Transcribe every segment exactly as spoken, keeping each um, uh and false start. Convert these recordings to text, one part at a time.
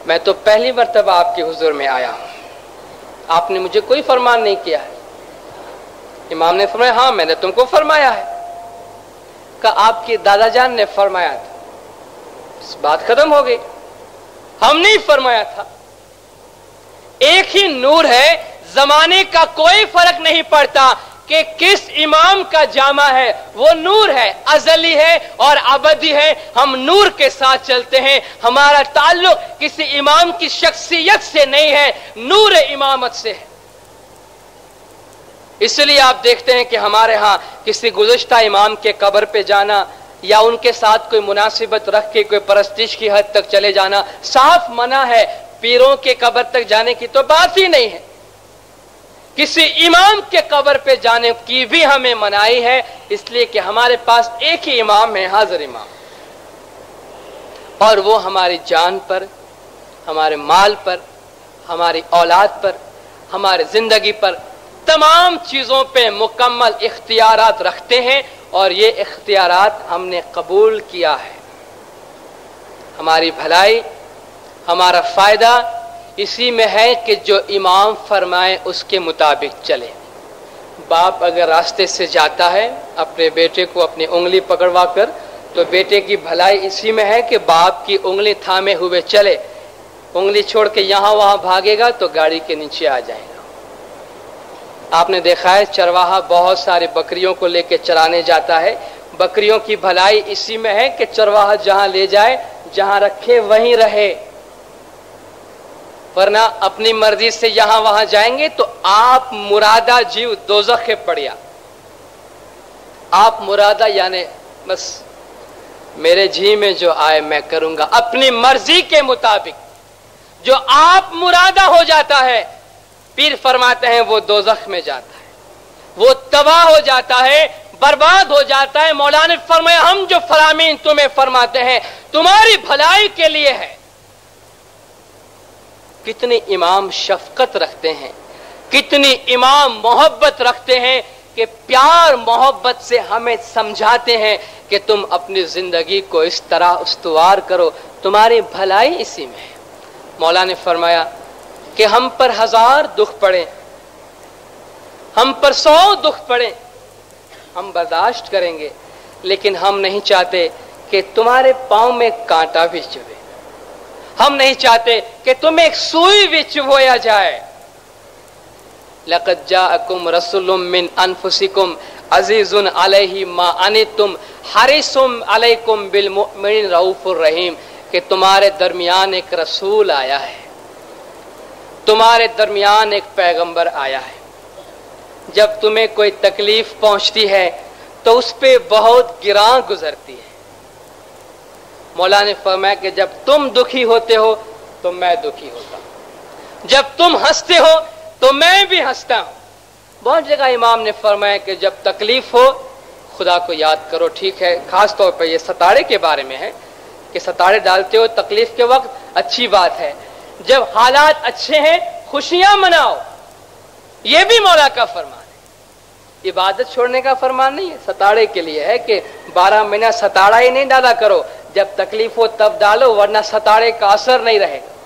میں تو پہلی مرتبہ آپ کے حضور میں آیا ہوں, آپ نے مجھے کوئی فرمان نہیں کیا ہے. امام نے فرمایا ہاں میں نے تم کو فرمایا ہے. کہ آپ کے دادا جان نے فرمایا تھا. اس بات ختم ہو گئی, ہم نہیں فرمایا تھا. ایک ہی نور ہے, زمانے کا کوئی فرق نہیں پڑتا کہ کس امام کا جامع ہے, وہ نور ہے, ازلی ہے اور ابدی ہے. ہم نور کے ساتھ چلتے ہیں, ہمارا تعلق کسی امام کی شخصیت سے نہیں ہے, نور امامت سے ہے. اس لیے آپ دیکھتے ہیں کہ ہمارے ہاں کسی گزشتہ امام کے قبر پہ جانا یا ان کے ساتھ کوئی مناسبت رکھ کے کوئی پرستش کی حد تک چلے جانا صاف منع ہے. پیروں کے قبر تک جانے کی تو بات ہی نہیں ہے. کسی امام کے قبر پہ جانے کی بھی ہمیں منائی ہے, اس لیے کہ ہمارے پاس ایک ہی امام ہے, حاضر امام, اور وہ ہماری جان پر, ہمارے مال پر, ہماری اولاد پر, ہمارے زندگی پر, تمام چیزوں پہ مکمل اختیارات رکھتے ہیں, اور یہ اختیارات ہم نے قبول کیا ہے. ہماری بھلائی, ہمارا فائدہ اسی میں ہے کہ جو امام فرمائے اس کے مطابق چلے. باپ اگر راستے سے جاتا ہے اپنے بیٹے کو اپنی انگلی پکڑوا کر, تو بیٹے کی بھلائی اسی میں ہے کہ باپ کی انگلی تھامے ہوئے چلے. انگلی چھوڑ کے یہاں وہاں بھاگے گا تو گاڑی کے نیچے آ جائے گا. آپ نے دیکھا ہے چرواہا بہت سارے بکریوں کو لے کے چرانے جاتا ہے. بکریوں کی بھلائی اسی میں ہے کہ چرواہا جہاں لے جائے, جہاں رکھے وہیں رہے, ورنہ اپنی مرضی سے یہاں وہاں جائیں گے تو آپ مرادہ جیو دوزخ پڑیا. آپ مرادہ یعنی بس میرے جی میں جو آئے میں کروں گا, اپنی مرضی کے مطابق. جو آپ مرادہ ہو جاتا ہے, پیر فرماتے ہیں وہ دوزخ میں جاتا ہے, وہ تباہ ہو جاتا ہے, برباد ہو جاتا ہے. مولانا نے فرمایا ہم جو فرامین تمہیں فرماتے ہیں تمہاری بھلائی کے لیے ہے. کتنے امام شفقت رکھتے ہیں, کتنی امام محبت رکھتے ہیں کہ پیار محبت سے ہمیں سمجھاتے ہیں کہ تم اپنی زندگی کو اس طرح استوار کرو, تمہاری بھلائی اسی میں ہے. مولا نے فرمایا کہ ہم پر ہزار دکھ پڑے, ہم پر سو دکھ پڑے, ہم برداشت کریں گے, لیکن ہم نہیں چاہتے کہ تمہارے پاؤں میں کانٹا بھی چبھے. ہم نہیں چاہتے کہ تمہیں ایک سوئی بھی چبھویا جائے. لقد جاءکم رسول من انفسکم عزیز علیہ ما عنتم حریص علیکم بالمؤمنین رؤوف الرحیم. کہ تمہارے درمیان ایک رسول آیا ہے, تمہارے درمیان ایک پیغمبر آیا ہے. جب تمہیں کوئی تکلیف پہنچتی ہے تو اس پہ بہت گراں گزرتی ہے. مولا نے فرمایا کہ جب تم دکھی ہوتے ہو تو میں دکھی ہوتا ہوں, جب تم ہنستے ہو تو میں بھی ہنستا ہوں. بہت جگہ امام نے فرمایا کہ جب تکلیف ہو خدا کو یاد کرو. ٹھیک ہے, خاص طور پہ یہ ستارے کے بارے میں ہے کہ ستارے ڈالتے ہو تکلیف کے وقت, اچھی بات ہے. جب حالات اچھے ہیں خوشیاں مناؤ, یہ بھی مولا کا فرمان ہے. عبادت چھوڑنے کا فرمان نہیں ہے, ستارے کے لیے ہے کہ بارہ مہینہ ستارہ ہی نہیں ڈالا کرو, جب تکلیف ہو تب ڈالو, ورنہ ستارے کا اثر نہیں رہے گا.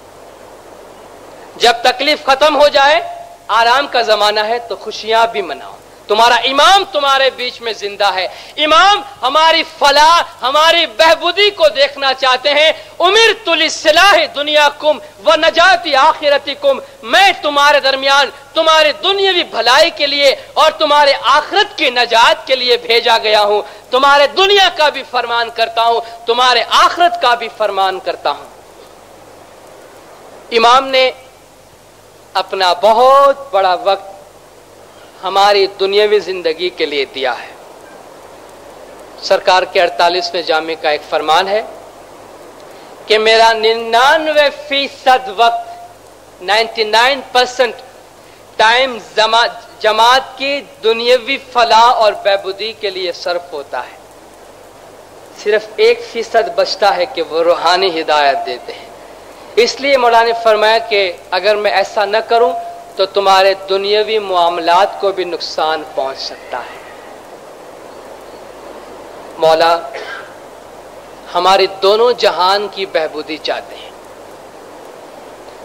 جب تکلیف ختم ہو جائے, آرام کا زمانہ ہے, تو خوشیاں بھی مناؤ. تمہارا امام تمہارے بیچ میں زندہ ہے. امام ہماری فلاح, ہماری بہبودی کو دیکھنا چاہتے ہیں. امرت للصلاح دنیاکم ونجات آخرتکم, میں تمہارے درمیان تمہارے دنیاوی بھلائی کے لیے اور تمہارے آخرت کی نجات کے لیے بھیجا گیا ہوں. تمہارے دنیا کا بھی فرمان کرتا ہوں, تمہارے آخرت کا بھی فرمان کرتا ہوں. امام نے اپنا بہت بڑا وقت ہماری دنیاوی زندگی کے لیے دیا ہے. سرکار کے اڑتالیسویں جامع کا ایک فرمان ہے کہ میرا ننانوے فیصد وقت نائنٹی نائن پرسنٹ ٹائم جماعت کی دنیاوی فلاح اور بہبودی کے لیے صرف ہوتا ہے. صرف ایک فیصد بچتا ہے کہ وہ روحانی ہدایت دیتے ہیں. اس لیے مولانا نے فرمایا کہ اگر میں ایسا نہ کروں تو تمہارے دنیاوی معاملات کو بھی نقصان پہنچ سکتا ہے. مولا ہماری دونوں جہان کی بہبودی چاہتے ہیں.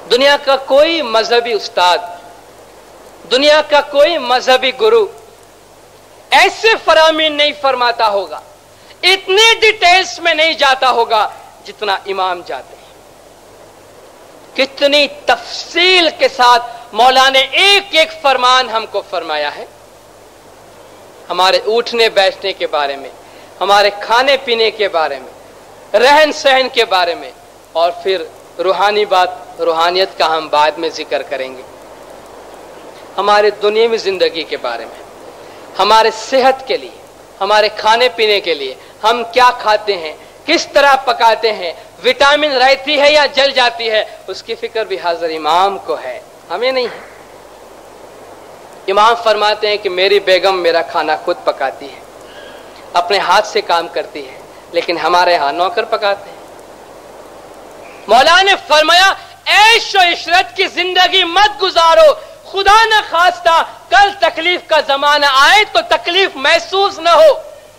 दुनिया का कोई मजहबी उस्ताद, दुनिया का कोई मजहबी गुरु ऐसे फरामीन नहीं फरमाता होगा, इतने डिटेल्स में नहीं जाता होगा जितना इमाम जाते हैं। कितनी तफसील के साथ मौला ने एक एक फरमान हमको फरमाया है, हमारे उठने बैठने के बारे में, हमारे खाने पीने के बारे में, रहन सहन के बारे में, और फिर रूहानी बात, रूहानियत का हम बाद में जिक्र करेंगे, हमारे दुनियावी जिंदगी के बारे में, हमारे सेहत के लिए, हमारे खाने पीने के लिए, हम क्या खाते हैं, किस तरह पकाते हैं, विटामिन रहती है या जल जाती है, उसकी फिक्र भी हाजिर इमाम को है, हमें नहीं है। इमाम फरमाते हैं कि मेरी बेगम मेरा खाना खुद पकाती है, अपने हाथ से काम करती है, लेकिन हमारे यहाँ नौकर पकाते हैं। मौला ने फरमाया ऐश और इशरत की जिंदगी मत गुजारो, खुदा न खास्ता कल तकलीफ का जमाना आए तो तकलीफ महसूस न हो।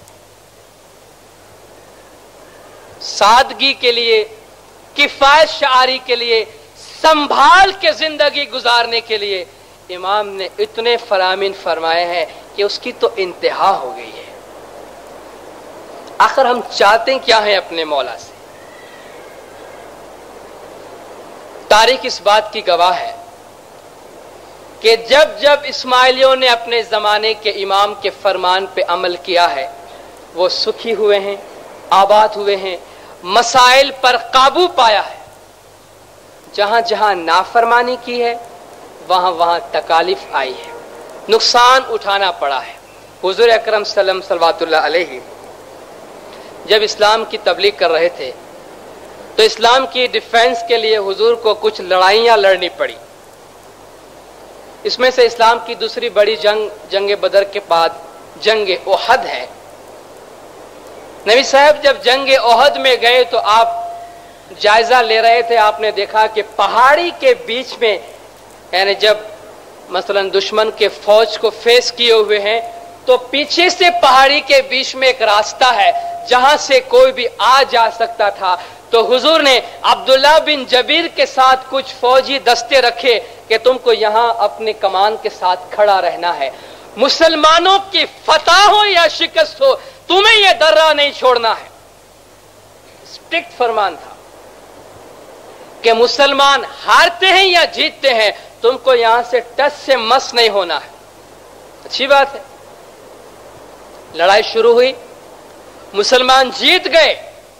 सादगी के लिए, किफायत शारी के लिए, संभाल के जिंदगी गुजारने के लिए इमाम ने इतने फरामीन फरमाए हैं कि उसकी तो इंतहा हो गई है। आखिर हम चाहते क्या हैं अपने मौला से? तारीख इस बात की गवाह है कि जब जब इस्माइलियों ने अपने जमाने के इमाम के फरमान पे अमल किया है, वो सुखी हुए हैं, आबाद हुए हैं, मसाइल पर काबू पाया है। जहां जहां नाफरमानी की है वहां वहां तकालीफ आई है, नुकसान उठाना पड़ा है। हुजूर अकरम सल्लल्लाहु अलैहि जब इस्लाम की तबलीग कर रहे थे तो इस्लाम की डिफेंस के लिए हुजूर को कुछ लड़ाइयां लड़नी पड़ी। इसमें से इस्लाम की दूसरी बड़ी जंग जंग बदर के बाद जंग ओहद है। नबी साहब जब जंग ओहद में गए तो आप जायजा ले रहे थे, आपने देखा कि पहाड़ी के बीच में, यानी जब मसलन दुश्मन के फौज को फेस किए हुए हैं तो पीछे से पहाड़ी के बीच में एक रास्ता है जहां से कोई भी आ जा सकता था। तो हुजूर ने अब्दुल्ला बिन जबीर के साथ कुछ फौजी दस्ते रखे कि तुमको यहां अपने कमान के साथ खड़ा रहना है, मुसलमानों की फतह हो या शिकस्त हो तुम्हें यह दर्रा नहीं छोड़ना है। स्ट्रिक्ट फरमान था कि मुसलमान हारते हैं या जीतते हैं, तुमको यहां से टच से मस नहीं होना है। अच्छी बात है। लड़ाई शुरू हुई, मुसलमान जीत गए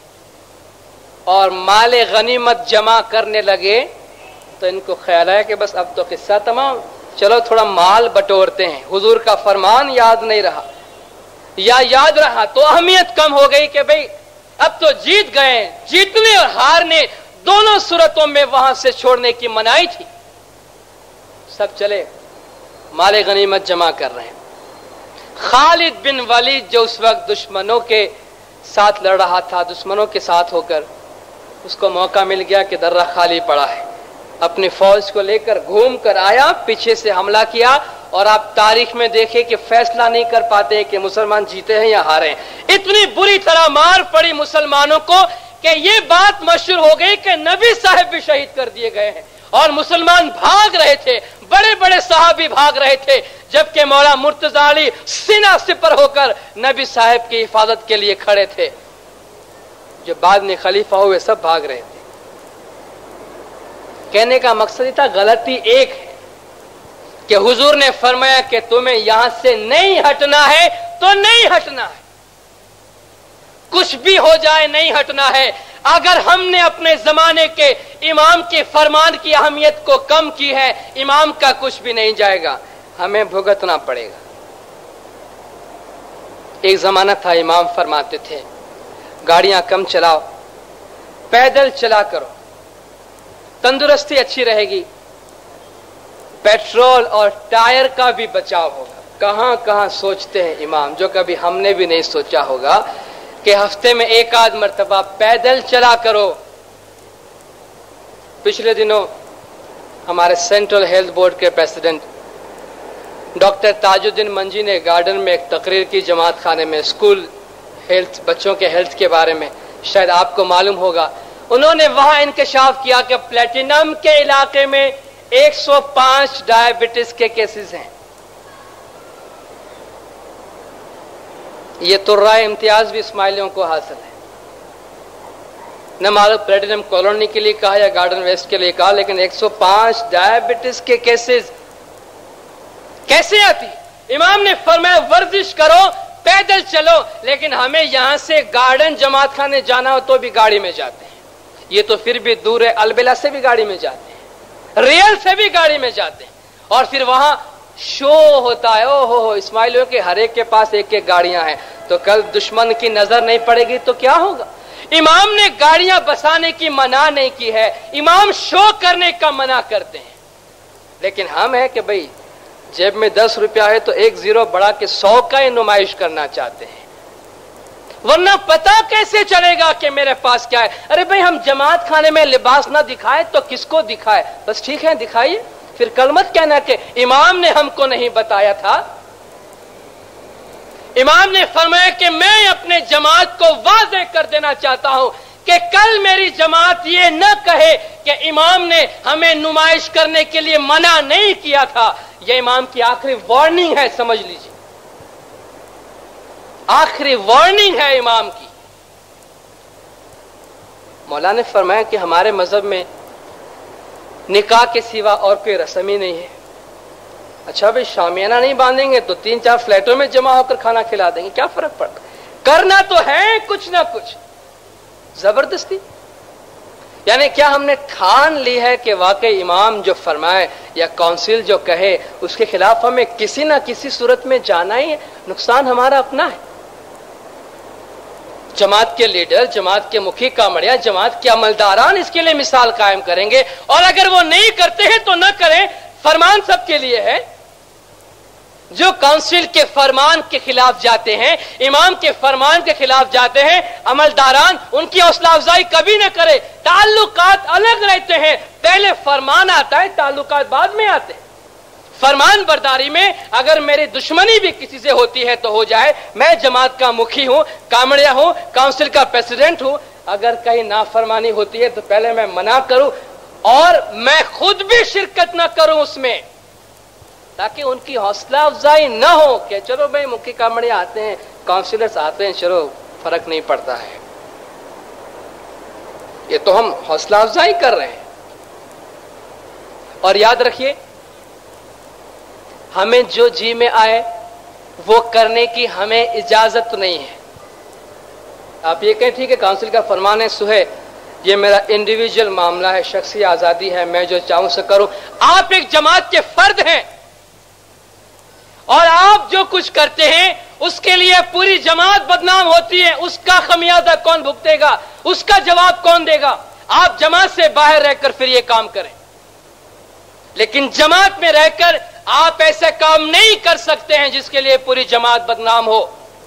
और माले गनीमत जमा करने लगे तो इनको ख्याल आया कि बस अब तो किस्सा तमाम, चलो थोड़ा माल बटोरते हैं। हुजूर का फरमान याद नहीं रहा, या याद रहा तो अहमियत कम हो गई कि भाई अब तो जीत गए। जीतने और हारने दोनों सूरतों में वहां से छोड़ने की मनाही थी। सब चले माले गनीमत जमा कर रहे हैं। खालिद बिन वलीद जो उस वक्त दुश्मनों के साथ लड़ रहा था, दुश्मनों के साथ होकर उसको मौका मिल गया कि दर्रा खाली पड़ा है, अपनी फौज को लेकर घूम कर आया, पीछे से हमला किया और आप तारीख में देखें कि फैसला नहीं कर पाते कि मुसलमान जीते हैं या हारे हैं। इतनी बुरी तरह मार पड़ी मुसलमानों को कि ये बात मशहूर हो गई कि नबी साहब भी शहीद कर दिए गए हैं और मुसलमान भाग रहे थे, बड़े बड़े साहबी भाग रहे थे, जबकि मौला मुर्तजा अली सीना सिपर होकर नबी साहब की हिफाजत के लिए खड़े थे। जो बाद में खलीफा हुए सब भाग रहे थे। कहने का मकसद था गलती एक है कि हुजूर ने फरमाया कि तुम्हें यहां से नहीं हटना है तो नहीं हटना है, कुछ भी हो जाए नहीं हटना है। अगर हमने अपने जमाने के इमाम के फरमान की अहमियत को कम की है, इमाम का कुछ भी नहीं जाएगा, हमें भुगतना पड़ेगा। एक जमाना था इमाम फरमाते थे गाड़ियां कम चलाओ, पैदल चला करो, तंदुरुस्ती अच्छी रहेगी, पेट्रोल और टायर का भी बचाव होगा। कहां कहां सोचते हैं इमाम, जो कभी हमने भी नहीं सोचा होगा कि हफ्ते में एक आध मर्तबा पैदल चला करो। पिछले दिनों हमारे सेंट्रल हेल्थ बोर्ड के प्रेसिडेंट डॉक्टर ताजुद्दीन मंजी ने गार्डन में एक तकरीर की जमात खाने में, स्कूल हेल्थ, बच्चों के हेल्थ के बारे में। शायद आपको मालूम होगा انہوں نے وہاں انکشاف کیا کہ پلیٹینم کے علاقے میں ایک سو پانچ ڈائبٹیز کے کیسز ہیں. یہ ترہ امتیاز بھی اسماعیلیوں کو حاصل ہے. نہ معلوم پلیٹینم کالونی کے لیے کہا یا گارڈن ویسٹ کے لیے کہا, لیکن ایک سو پانچ ڈائبٹیز کے کیسز کیسے آتی؟ امام نے فرمایا ورزش کرو, پیدل چلو, لیکن ہمیں یہاں سے گارڈن جماعت خانے جانا ہو تو بھی گاڑی میں جاتے ہیں. یہ تو پھر بھی دور ہے, البلا سے بھی گاڑی میں جاتے ہیں, ریل سے بھی گاڑی میں جاتے ہیں, اور پھر وہاں شو ہوتا ہے. او ہو ہو اسماعیلیوں کے ہر ایک کے پاس ایک ایک گاڑیاں ہیں, تو کل دشمن کی نظر نہیں پڑے گی تو کیا ہوگا؟ امام نے گاڑیاں بسانے کی منع نہیں کی ہے, امام شو کرنے کا منع کرتے ہیں. لیکن ہم ہے کہ بھئی جیب میں دس روپیہ ہے تو ایک زیرو بڑھا کے سو کا ہی نمائش کرنا چاہتے ہیں, ورنہ پتا کیسے چلے گا کہ میرے پاس کیا ہے؟ ارے بھئی ہم جماعت خانے میں لباس نہ دکھائے تو کس کو دکھائے؟ بس ٹھیک ہے دکھائیے, پھر کل مت کہنا کہ امام نے ہم کو نہیں بتایا تھا. امام نے فرمایا کہ میں اپنے جماعت کو واضح کر دینا چاہتا ہوں کہ کل میری جماعت یہ نہ کہے کہ امام نے ہمیں نمائش کرنے کے لیے منع نہیں کیا تھا. یہ امام کی آخری وارننگ ہے, سمجھ لیجیے, آخری وارننگ ہے امام کی. مولا نے فرمایا کہ ہمارے مذہب میں نکاح کے سوا اور کوئی رسم ہی نہیں ہے. اچھا بھائی شامیانہ نہیں باندھیں گے تو تین چار فلیٹوں میں جمع ہو کر کھانا کھلا دیں گے, کیا فرق پڑتا؟ کرنا تو ہے کچھ نہ کچھ زبردستی. یعنی کیا ہم نے ٹھان لی ہے کہ واقعی امام جو فرمائے یا کونسل جو کہے اس کے خلاف ہمیں کسی نہ کسی صورت میں جانا ہی ہے؟ نقصان ہمارا اپنا ہے. جماعت کے لیڈر, جماعت کے مکھی کامڑیا, جماعت کے عملداران اس کے لیے مثال قائم کریں گے, اور اگر وہ نہیں کرتے ہیں تو نہ کریں, فرمان سب کے لیے ہے. جو کونسل کے فرمان کے خلاف جاتے ہیں, امام کے فرمان کے خلاف جاتے ہیں, عملداران ان کی حوصلہ افزائی کبھی نہ کرے. تعلقات الگ رہتے ہیں, پہلے فرمان آتا ہے, تعلقات بعد میں آتے ہیں. فرمان برداری میں اگر میری دشمنی بھی کسی سے ہوتی ہے تو ہو جائے, میں جماعت کا مکھی ہوں, کامڑیا ہوں, کونسل کا پریزیڈنٹ ہوں, اگر کہیں نافرمانی ہوتی ہے تو پہلے میں منع کروں اور میں خود بھی شرکت نہ کروں اس میں, تاکہ ان کی حوصلہ افزائی نہ ہو کہ چلو بھائی مکھی کامڑیا آتے ہیں, کونسلرز آتے ہیں, چلو فرق نہیں پڑتا ہے. یہ تو ہم حوصلہ افزائی کر رہے ہیں. اور یاد رکھیے, ہمیں جو جی میں آئے وہ کرنے کی ہمیں اجازت نہیں ہے. آپ یہ کہیں ٹھیک ہے کونسل کا فرمان ہے سہے, یہ میرا انڈیویجول معاملہ ہے, شخصی آزادی ہے, میں جو چاہوں سے کروں. آپ ایک جماعت کے فرد ہیں اور آپ جو کچھ کرتے ہیں اس کے لیے پوری جماعت بدنام ہوتی ہے. اس کا خمیازہ کون بھگتے گا؟ اس کا جواب کون دے گا؟ آپ جماعت سے باہر رہ کر پھر یہ کام کریں, لیکن جماعت میں رہ کر آپ ایسے کام نہیں کر سکتے ہیں جس کے لیے پوری جماعت بدنام ہو.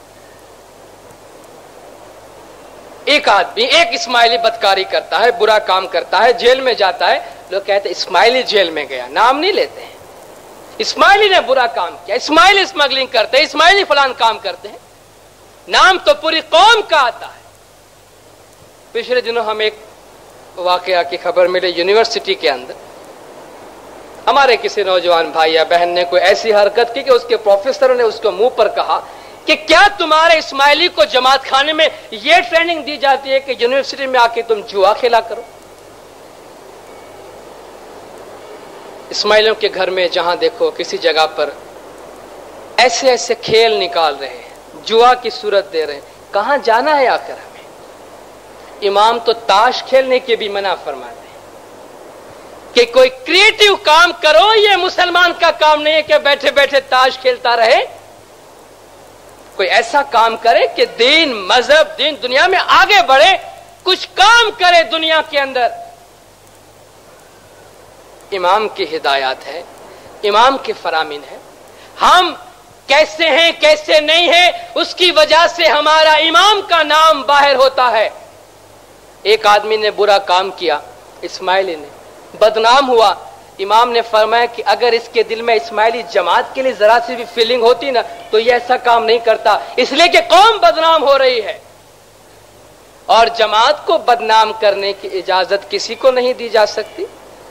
ایک آدمی, ایک اسماعیلی بدکاری کرتا ہے, برا کام کرتا ہے, جیل میں جاتا ہے, لوگ کہتے ہیں اسماعیلی جیل میں گیا, نام نہیں لیتے ہیں. اسماعیلی نے برا کام کیا, اسماعیلی اسمگلنگ کرتے ہیں, اسماعیلی فلان کام کرتے ہیں, نام تو پوری قوم کا آتا ہے. پچھلے دنوں ہم ایک واقعہ کی خبر ملے, یونیورسٹی کے اندر ہمارے کسی نوجوان بھائی یا بہن نے کوئی ایسی حرکت کی کہ اس کے پروفیسر نے اس کو منہ پر کہا کہ کیا تمہارے اسماعیلی کو جماعت خانے میں یہ ٹریننگ دی جاتی ہے کہ یونیورسٹی میں آ کے تم جوا کھیلا کرو؟ اسماعیلیوں کے گھر میں جہاں دیکھو کسی جگہ پر ایسے ایسے کھیل نکال رہے ہیں, جوا کی صورت دے رہے ہیں. کہاں جانا ہے آخر ہمیں؟ امام تو تاش کھیلنے کے بھی منع فرماتے ہیں کہ کوئی کریٹو کام کرو, یہ مسلمان کا کام نہیں ہے کہ بیٹھے بیٹھے تاش کھیلتا رہے. کوئی ایسا کام کرے کہ دین, مذہب, دین دنیا میں آگے بڑھے, کچھ کام کرے دنیا کے اندر. امام کی ہدایات ہے, امام کے فرامین ہے. ہم کیسے ہیں کیسے نہیں ہیں اس کی وجہ سے ہمارا امام کا نام باہر ہوتا ہے. ایک آدمی نے برا کام کیا, اسماعیلی نے, بدنام ہوا. امام نے فرمایا کہ اگر اس کے دل میں اسماعیلی جماعت کے لیے ذرا سی بھی فیلنگ ہوتی نا تو یہ ایسا کام نہیں کرتا, اس لیے کہ قوم بدنام ہو رہی ہے. اور جماعت کو بدنام کرنے کی اجازت کسی کو نہیں دی جا سکتی.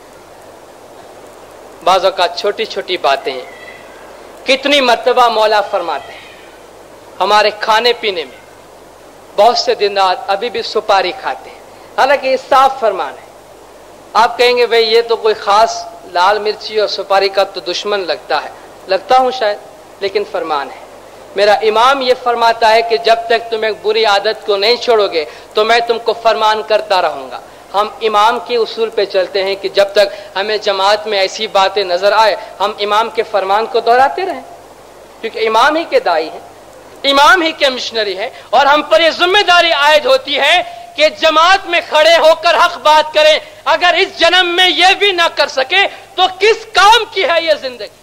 بعض اوقات چھوٹی چھوٹی باتیں کتنی مرتبہ مولا فرماتے ہیں ہمارے کھانے پینے میں بہت سے دن رات ابھی بھی سپاری کھاتے ہیں، حالانکہ یہ صاف فرمان ہے. آپ کہیں گے بھئی یہ تو کوئی خاص لال مرچی اور سپاری کا تو دشمن لگتا ہے. لگتا ہوں شاید، لیکن فرمان ہے. میرا امام یہ فرماتا ہے کہ جب تک تم ایک بری عادت کو نہیں چھوڑو گے تو میں تم کو فرمان کرتا رہوں گا. ہم امام کے اصول پہ چلتے ہیں کہ جب تک ہمیں جماعت میں ایسی باتیں نظر آئے ہم امام کے فرمان کو دہراتے رہیں، کیونکہ امام ہی کے داعی ہیں، امام ہی کے مشنری ہے، اور ہم پر یہ ذمہ داری عائد ہوتی ہے کہ جماعت میں کھڑے ہو کر حق بات کریں. اگر اس جنم میں یہ بھی نہ کر سکے تو کس کام کی ہے یہ زندگی؟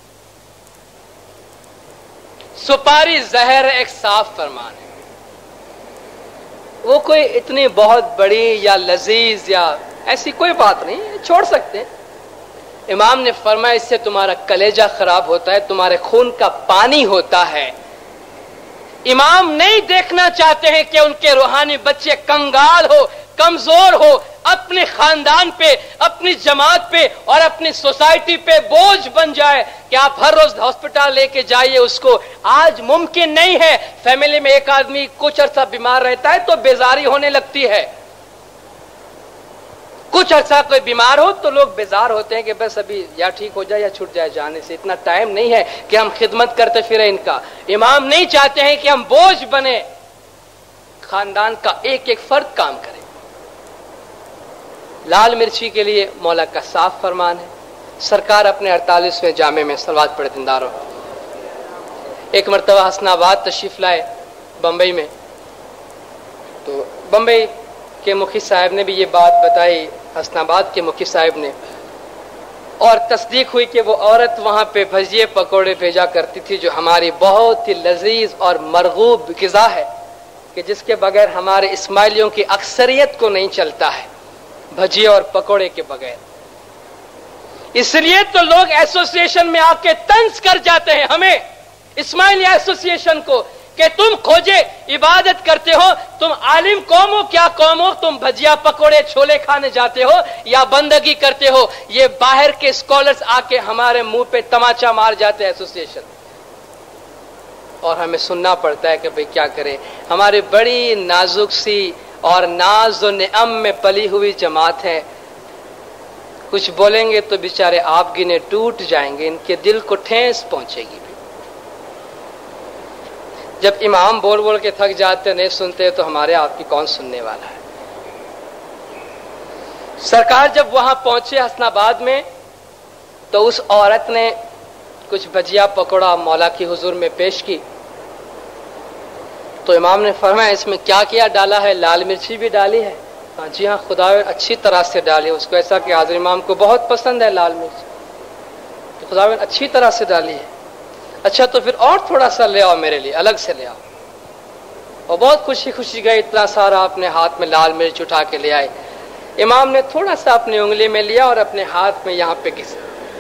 سپاری زہر ایک صاف فرمان ہے، وہ کوئی اتنی بہت بڑی یا لذیذ یا ایسی کوئی بات نہیں، چھوڑ سکتے ہیں. امام نے فرمایا اس سے تمہارا کلیجہ خراب ہوتا ہے، تمہارے خون کا پانی ہوتا ہے. امام نہیں دیکھنا چاہتے ہیں کہ ان کے روحانی بچے کنگال ہو، کمزور ہو، اپنے خاندان پہ، اپنی جماعت پہ اور اپنی سوسائٹی پہ بوجھ بن جائے کہ آپ ہر روز ہاسپٹل لے کے جائیے اس کو. آج ممکن نہیں ہے. فیملی میں ایک آدمی کچھ عرصہ بیمار رہتا ہے تو بیزاری ہونے لگتی ہے. کچھ عرصہ کوئی بیمار ہو تو لوگ بیزار ہوتے ہیں کہ بس ابھی یا ٹھیک ہو جائے یا چھوٹ جائے جانے سے. اتنا ٹائم نہیں ہے کہ ہم خدمت کرتے پھریں ان کا. امام نہیں چاہتے ہیں کہ ہم بوجھ بنے، خاندان کا ایک ایک فرد کام کرے. لال مرچی کے لیے مولا کا صاف فرمان ہے. سرکار اپنے اڑتالیسویں جامع میں صلوات پڑھے دینداروں. ایک مرتبہ حسن آباد تشریف لائے بمبئی میں، تو بمبئی کے مفتی صاحب نے بھی یہ بات بتائی، حسن آباد کے مفتی صاحب نے، اور تصدیق ہوئی کہ وہ عورت وہاں پہ بھجیے پکوڑے بھیجا کرتی تھی جو ہماری بہت ہی لذیذ اور مرغوب غذا ہے کہ جس کے بغیر ہمارے اسماعیلیوں کی اکثریت کو نہیں چلتا ہے، بھجیے اور پکوڑے کے بغیر. اس لیے تو لوگ ایسوسیشن میں آ کے طنز کر جاتے ہیں ہمیں، اسماعیلی ایسوسیشن کو، کہ تم کھوجے عبادت کرتے ہو، تم عالم قوم ہو کیا قوم ہو، تم بھجیا پکوڑے چھولے کھانے جاتے ہو یا بندگی کرتے ہو. یہ باہر کے اسکالرز آ کے ہمارے منہ پہ تماچا مار جاتے ہیں ایسوسیشن، اور ہمیں سننا پڑتا ہے کہ بھئی کیا کرے. ہماری بڑی نازک سی اور ناز و نعم میں پلی ہوئی جماعت ہے، کچھ بولیں گے تو بیچارے آپ گنے ٹوٹ جائیں گے، ان کے دل کو ٹھیس پہنچے گی. جب امام بول بول کے تھک جاتے نہیں سنتے تو ہمارے آپ کی کون سننے والا ہے. سرکار جب وہاں پہنچے حسن آباد میں تو اس عورت نے کچھ بھجیا پکوڑا مولا کی حضور میں پیش کی. تو امام نے فرمایا اس میں کیا کیا ڈالا ہے؟ لال مرچی بھی ڈالی ہے. ہاں جی ہاں خدا اچھی طرح سے ڈالی. اس کو ایسا کہ حاضر امام کو بہت پسند ہے لال مرچ، تو خدا اچھی طرح سے ڈالی ہے. اچھا تو پھر اور تھوڑا سا لے آؤ میرے لیے، الگ سے لے آؤ. اور بہت خوشی خوشی گئے، اتنا سارا اپنے ہاتھ میں لال مرچ اٹھا کے لے آئے. امام نے تھوڑا سا اپنی انگلی میں لیا اور اپنے ہاتھ میں یہاں پہ گھس،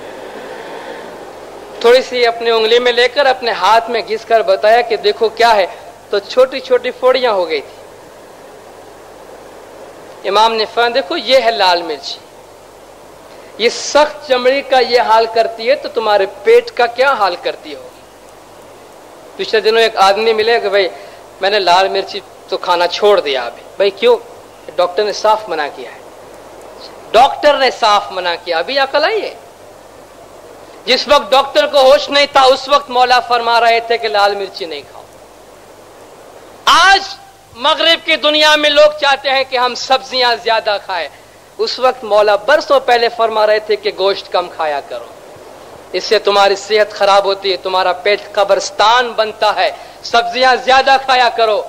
تھوڑی سی اپنی انگلی میں لے کر اپنے ہاتھ میں گھس کر بتایا کہ دیکھو کیا ہے. تو چھوٹی چھوٹی پھوڑیاں ہو گئی تھی. امام نے فرمایا دیکھو یہ ہے لال مرچ، یہ سخت چمڑی کا یہ حال کرتی ہے تو تمہارے پیٹ کا کیا حال کرتی ہوگی. پچھلے دنوں ایک آدمی ملے کہ بھائی میں نے لال مرچی تو کھانا چھوڑ دیا ابھی. بھائی کیوں؟ ڈاکٹر نے صاف منع کیا ہے. ڈاکٹر نے صاف منع کیا. ابھی عقل آئی ہے؟ جس وقت ڈاکٹر کو ہوش نہیں تھا اس وقت مولا فرما رہے تھے کہ لال مرچی نہیں کھاؤ. آج مغرب کی دنیا میں لوگ چاہتے ہیں کہ ہم سبزیاں زیادہ کھائیں. اس وقت مولا برسوں پہلے فرما رہے تھے کہ گوشت کم کھایا کرو، اس سے تمہاری صحت خراب ہوتی ہے، تمہارا پیٹ قبرستان بنتا ہے. سبزیاں زیادہ کھایا کرو.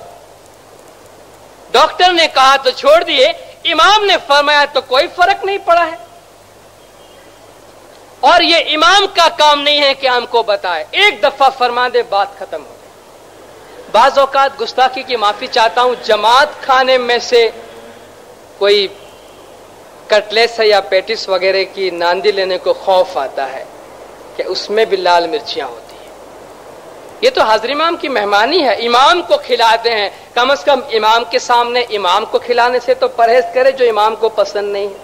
ڈاکٹر نے کہا تو چھوڑ دیے، امام نے فرمایا تو کوئی فرق نہیں پڑا ہے. اور یہ امام کا کام نہیں ہے کہ ہم کو بتائے. ایک دفعہ فرما دے بات ختم ہو. بعض اوقات گستاخی کی معافی چاہتا ہوں، جماعت کھانے میں سے کوئی کٹلیس ہے یا پیٹس وغیرہ کی ناندی لینے کو خوف آتا ہے کہ اس میں بھی لال مرچیاں ہوتی ہیں. ये तो हाजिर इमाम की मेहमानी है, इमाम को खिलाते हैं, कम से कम इमाम के सामने इमाम को खिलाने से तो परहेज करे जो इमाम को पसंद नहीं है।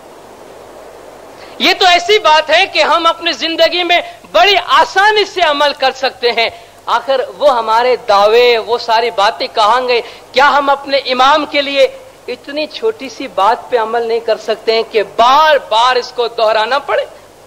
ये तो ऐसी बात है कि हम अपनी जिंदगी में बड़ी आसानी से अमल कर सकते हैं। आखिर वो हमारे दावे, वो सारी बातें कहाँ गए? क्या हम अपने इमाम के लिए इतनी छोटी सी बात पे अमल नहीं कर सकते हैं कि बार बार इसको दोहराना पड़े?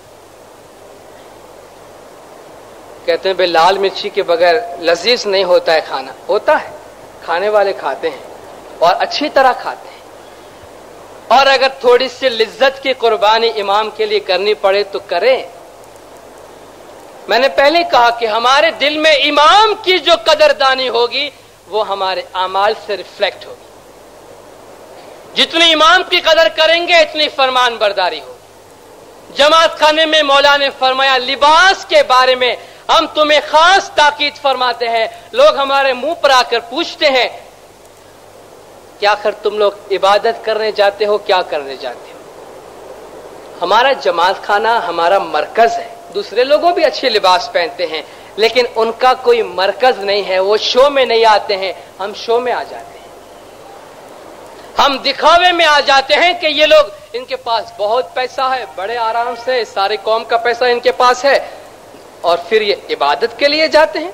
कहते हैं भाई लाल मिर्ची के बगैर लजीज नहीं होता है खाना। होता है, खाने वाले खाते हैं और अच्छी तरह खाते हैं। और अगर थोड़ी सी लिज्जत की कुर्बानी इमाम के लिए करनी पड़े तो करें। मैंने पहले कहा कि हमारे दिल में इमाम की जो कदरदानी होगी वो हमारे आमाल से रिफ्लेक्ट होगी। जितनी इमाम की कदर करेंगे इतनी फरमान बरदारी होगी। जमात खाने में मौला ने फरमाया लिबास के बारे में हम तुम्हें खास ताकीद फरमाते हैं। लोग हमारे मुंह पर आकर पूछते हैं कि आखिर तुम लोग इबादत करने जाते हो, क्या करने जाते हो? हमारा जमात खाना हमारा मरकज है। दूसरे लोगों भी अच्छे लिबास पहनते हैं लेकिन उनका कोई मरकज नहीं है, वो शो में नहीं आते हैं। हम शो में आ जाते हैं, हम दिखावे में आ जाते हैं कि ये लोग, इनके पास बहुत पैसा है, बड़े आराम से सारी कौम का पैसा इनके पास है, और फिर ये इबादत के लिए जाते हैं।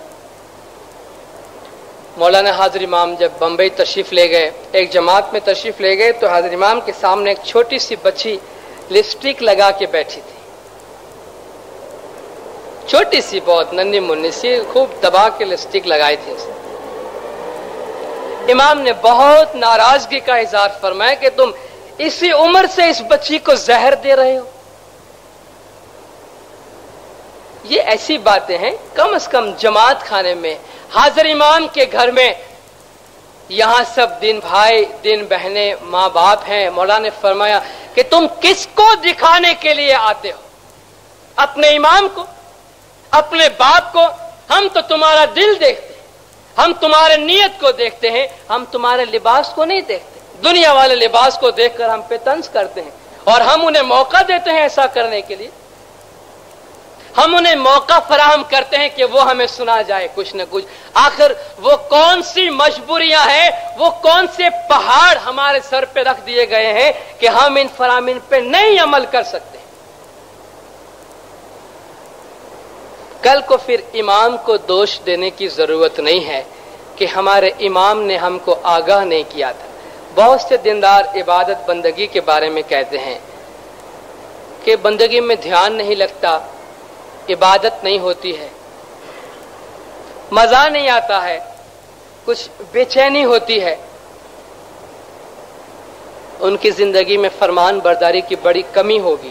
मौलाना हाजिर इमाम जब बंबई तशरीफ ले गए, एक जमात में तशरीफ ले गए, तो हाजिर इमाम के सामने एक छोटी सी बच्ची लिपस्टिक लगा के बैठी थी। छोटी सी, बहुत नन्ही मुन्नी सी, खूब दबा के लिपस्टिक लगाई थी उसने। इमाम ने बहुत नाराजगी का इजहार फरमाया कि तुम इसी उम्र से इस बच्ची को जहर दे रहे हो। ये ऐसी बातें हैं, कम से कम जमात खाने में, हाजिर इमाम के घर में, यहां सब दिन भाई, दिन बहनें, माँ बाप हैं। मौला ने फरमाया कि तुम किसको दिखाने के लिए आते हो? अपने इमाम को, अपने बाप को? हम तो तुम्हारा दिल देखते हैं, हम तुम्हारे नियत को देखते हैं, हम तुम्हारे लिबास को नहीं देखते। दुनिया वाले लिबास को देखकर हम पे तंज करते हैं और हम उन्हें मौका देते हैं ऐसा करने के लिए। हम उन्हें मौका फराहम करते हैं कि वो हमें सुना जाए कुछ न कुछ। आखिर वो कौन सी मजबूरियां हैं, वो कौन से पहाड़ हमारे सर पे रख दिए गए हैं कि हम इन फरामीन पे नहीं अमल कर सकते। कल को फिर इमाम को दोष देने की जरूरत नहीं है कि हमारे इमाम ने हमको आगाह नहीं किया था। बहुत से दीनदार इबादत बंदगी के बारे में कहते हैं कि बंदगी में ध्यान नहीं लगता, इबादत नहीं होती है, मजा नहीं आता है, कुछ बेचैनी होती है। उनकी जिंदगी में फरमान बरदारी की बड़ी कमी होगी।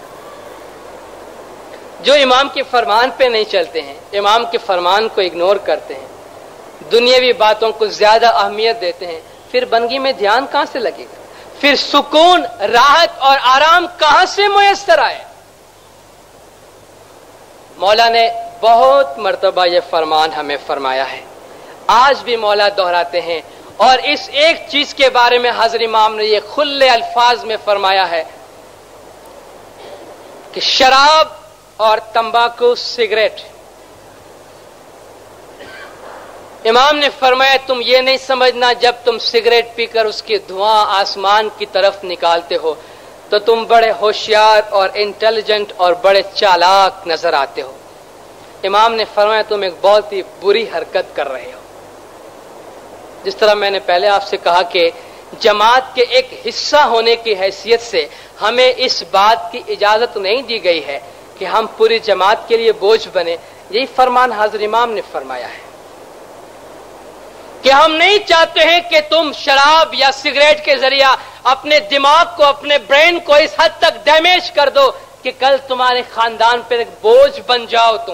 जो इमाम के फरमान पे नहीं चलते हैं, इमाम के फरमान को इग्नोर करते हैं, दुनियावी बातों को ज्यादा अहमियत देते हैं, फिर बंदगी में ध्यान कहां से लगेगा? फिर सुकून, राहत और आराम कहां से मुयस्सर आए? मौला ने बहुत मर्तबा यह फरमान हमें फरमाया है, आज भी मौला दोहराते हैं। और इस एक चीज के बारे में हाजिर इमाम ने यह खुले अल्फाज में फरमाया है कि शराब और तंबाकू, सिगरेट, इमाम ने फरमाया तुम ये नहीं समझना जब तुम सिगरेट पीकर उसकी धुआं आसमान की तरफ निकालते हो तो तुम बड़े होशियार और इंटेलिजेंट और बड़े चालाक नजर आते हो। इमाम ने फरमाया तुम एक बहुत ही बुरी हरकत कर रहे हो। जिस तरह मैंने पहले आपसे कहा कि जमात के एक हिस्सा होने की हैसियत से हमें इस बात की इजाजत नहीं दी गई है कि हम पूरी जमात के लिए बोझ बने। यही फरमान हाजिर इमाम ने फरमाया है कि हम नहीं चाहते हैं कि तुम शराब या सिगरेट के जरिया अपने दिमाग को, अपने ब्रेन को इस हद तक डैमेज कर दो कि कल तुम्हारे खानदान पर एक बोझ बन जाओ तुम।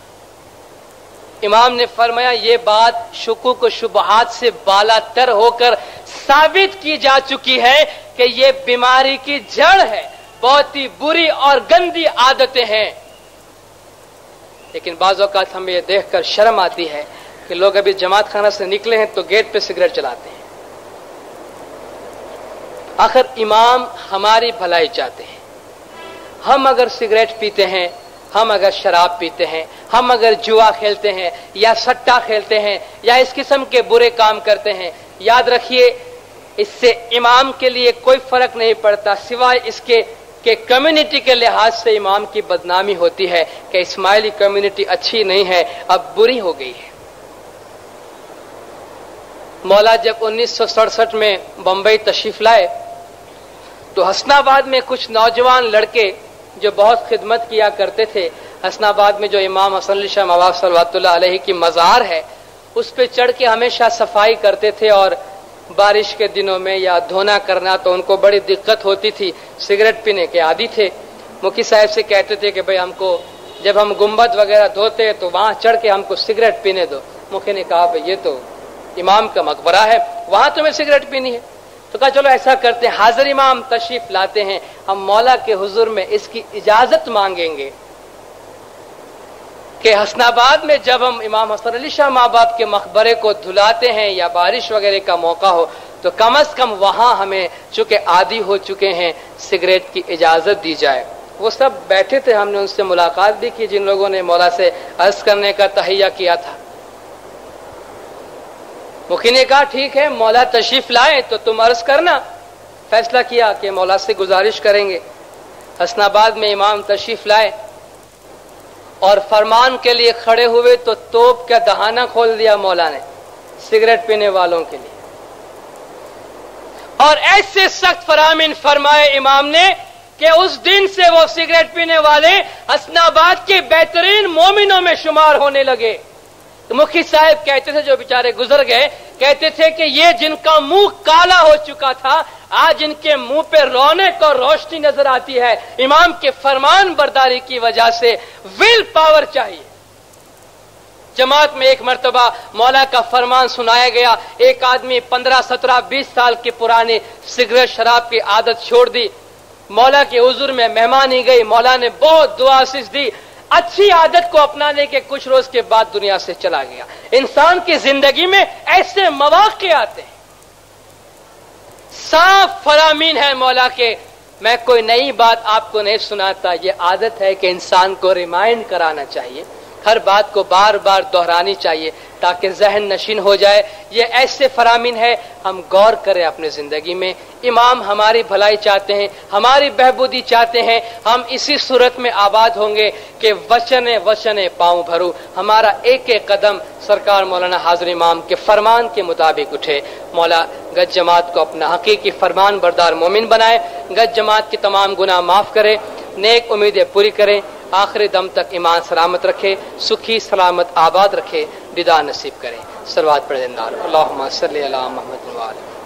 इमाम ने फरमाया ये बात शुकूक व शुबहात से बालातर होकर साबित की जा चुकी है कि ये बीमारी की जड़ है, बहुत ही बुरी और गंदी आदतें हैं। लेकिन बाज़ औक़ात हमें यह देखकर शर्म आती है कि लोग अभी जमात खाना से निकले हैं तो गेट पे सिगरेट चलाते हैं। आखिर इमाम हमारी भलाई चाहते हैं। हम अगर सिगरेट पीते हैं, हम अगर शराब पीते हैं, हम अगर जुआ खेलते हैं या सट्टा खेलते हैं या इस किस्म के बुरे काम करते हैं, याद रखिए इससे इमाम के लिए कोई फर्क नहीं पड़ता सिवाय इसके कि कम्युनिटी के लिहाज से इमाम की बदनामी होती है कि इस्माइली कम्युनिटी अच्छी नहीं है, अब बुरी हो गई है। मौला जब उन्नीस सौ सड़सठ में बंबई तशरीफ लाए तो हसनाबाद में कुछ नौजवान लड़के जो बहुत खिदमत किया करते थे, हसनाबाद में जो इमाम हसन अली शाह नवाब सल्लल्लाहु अलैहि की मज़ार है उस पे चढ़ के हमेशा सफाई करते थे और बारिश के दिनों में या धोना करना तो उनको बड़ी दिक्कत होती थी, सिगरेट पीने के आदी थे। मुखी साहब से कहते थे कि भाई हमको जब हम गुंबद वगैरह धोते तो वहां चढ़ के हमको सिगरेट पीने दो। मुखी ने कहा भाई ये तो इमाम का मकबरा है, वहां तुम्हें सिगरेट पीनी है? तो कहा चलो ऐसा करते हैं, हाजिर इमाम तशरीफ लाते हैं, हम मौला के हुजूर में इसकी इजाजत मांगेंगे कि हसनाबाद में जब हम इमाम हसन अली शाह माँ बाप के मकबरे को धुलाते हैं या बारिश वगैरह का मौका हो तो कम अज कम वहां हमें चूंकि आदी हो चुके हैं सिगरेट की इजाजत दी जाए। वो सब बैठे थे, हमने उनसे मुलाकात भी की जिन लोगों ने मौला से अर्ज करने का तहैया किया था। मुखी ने कहा ठीक है, मौला तशरीफ लाए तो तुम अर्ज करना। फैसला किया कि मौला से गुजारिश करेंगे। हसनाबाद में इमाम तशरीफ लाए और फरमान के लिए खड़े हुए तो तोप का दहाना खोल दिया मौला ने सिगरेट पीने वालों के लिए, और ऐसे सख्त फरामीन फरमाए इमाम ने कि उस दिन से वो सिगरेट पीने वाले हसनाबाद के बेहतरीन मोमिनों में शुमार होने लगे। तो मुखी साहब कहते थे, जो बेचारे गुजर गए, कहते थे कि ये जिनका मुंह काला हो चुका था आज इनके मुंह पे रौनक और रोशनी नजर आती है। इमाम के फरमान बरदारी की वजह से विल पावर चाहिए। जमात में एक मर्तबा मौला का फरमान सुनाया गया, एक आदमी पंद्रह सत्रह बीस साल की पुरानी सिगरेट शराब की आदत छोड़ दी, मौला के हुजूर में मेहमानी गई, मौला ने बहुत दुआ आशीष दी, अच्छी आदत को अपनाने के कुछ रोज के बाद दुनिया से चला गया। इंसान की जिंदगी में ऐसे मौके आते हैं, साफ फरामीन है मौला के। मैं कोई नई बात आपको नहीं सुनाता, ये आदत है कि इंसान को रिमाइंड कराना चाहिए, हर बात को बार बार दोहरानी चाहिए ताकि जहन नशीन हो जाए। ये ऐसे फरामीन है, हम गौर करें अपनी जिंदगी में। इमाम हमारी भलाई चाहते हैं, हमारी बहबूदी चाहते हैं, हम इसी सूरत में आबाद होंगे कि वचने वचने पाँव भरू, हमारा एक एक कदम सरकार मौलाना हाजिर इमाम के फरमान के मुताबिक उठे। मौला गज जमात को अपना हकीकी फरमान बरदार मोमिन बनाए, गज जमात की तमाम गुनाह माफ करे, नेक उम्मीदें पूरी करें, आखिरी दम तक ईमान सलामत रखे, सुखी सलामत आबाद रखे, दिदा नसीब करें। सलवात पढ़े अल्लाहुम्मा सल्ली अला मुहम्मद व आले